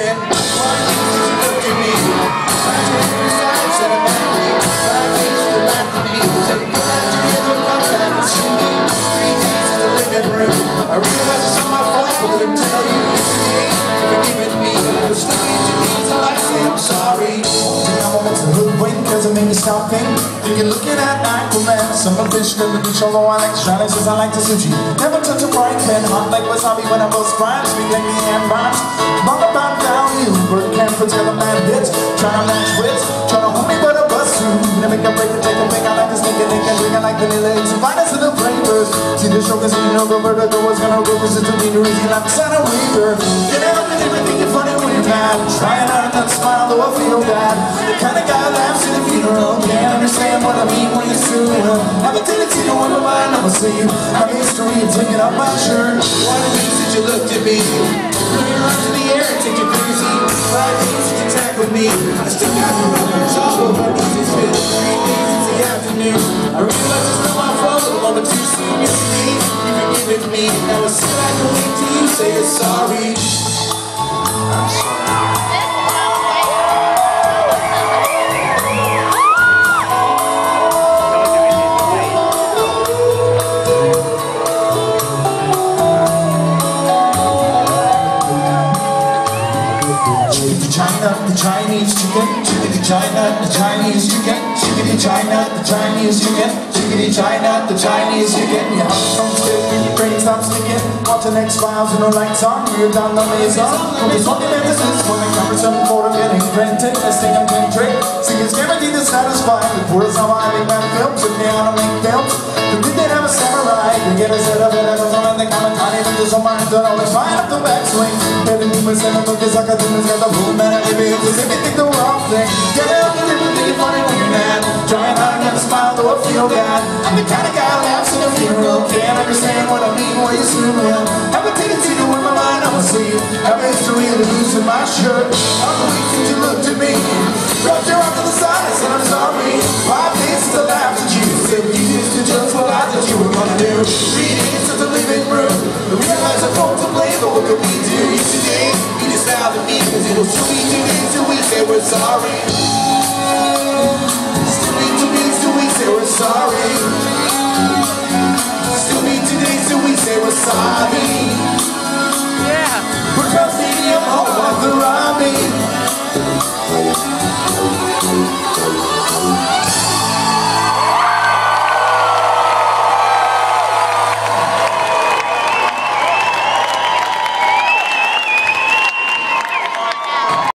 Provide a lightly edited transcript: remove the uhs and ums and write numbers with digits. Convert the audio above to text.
again. Why did you look at me? I told you I said I'm angry. Why did you laugh at me? Said you come out together and come back and see me. 3 days in the living room. I realized it's not my fault, but I couldn't tell you. You're forgiving me. You're still into me till I say I'm sorry. It's a hoodwink cause it made me stop thinking looking at Aquaman. Some of fish live in the beach, although I like Australia since I like the sushi. Never touch a frying pan, hot like wasabi when I bust crimes. Sweet like the hand rhymes. Long about down you, bird can't put together mad hits. Tryna match wits, tryna hold me but a bust through. Gonna make a break and take a pick, I like to sneak and drink I like vanilla eggs and finest of the flavors. See the show cause you know go vertigo was gonna go cause it's a mean reason like Santa Weaver. Get out and everything you're funny when you're mad. Trying out and not smile though I feel bad. The kind of guy laughs at a funeral. Can't understand what I mean when you're suing. Have a tendency to win my mind, I'ma see you. Have a history of taking off my shirt. Why the things that you looked at me? Throw your arms in the air and take you crazy. Why the things that you tackled me? I still got the records all over my knees. It's been 3 days since the afternoon. I realize it's not my fault, but a moment too soon. You see, you're forgiving me. Now it's still I can wait till you say you're sorry. I'm sorry. China, the Chinese chicken, chickadee China, the Chinese chicken, chickadee China, the Chinese chicken, chickadee China, the Chinese chicken. Your heart don't stick and your brain stops sticking. Watching X-Files and the lights on, you're down the maze on. Focus on the emphasis, when it comes to getting printed, testing and playing trick. See, it's guaranteed to satisfy. The world's how I make bad films, if they ought to make films. The good they have a samurai, they get a set of it, and they come and tiny, but there's so mind, don't always find up the backswing. 70% of the kids like a demons got the boom, and they be able to say they think the wrong thing. Get out and everything funny when you're mad. Trying hard not to smile, though I feel bad. I'm the kind of guy who laughs at a funeral. Can't understand what I mean when you assume him. Have a tendency to win my mind, I'ma see you. Have a history of losing my shirt. All the week since you looked at me. Rubbed your arm to the side and said I'm sorry. 5 days since I laughed at you. Said you used to just what I thought you were gonna do. 3 days since the living room. I realized I'm wrong to blame, but what could we do? Yesterday, you just smiled at me, cause it was 2 days till we say we're sorry. Still need 2 days till we say we're sorry. Still need 2 days till we say we're sorry.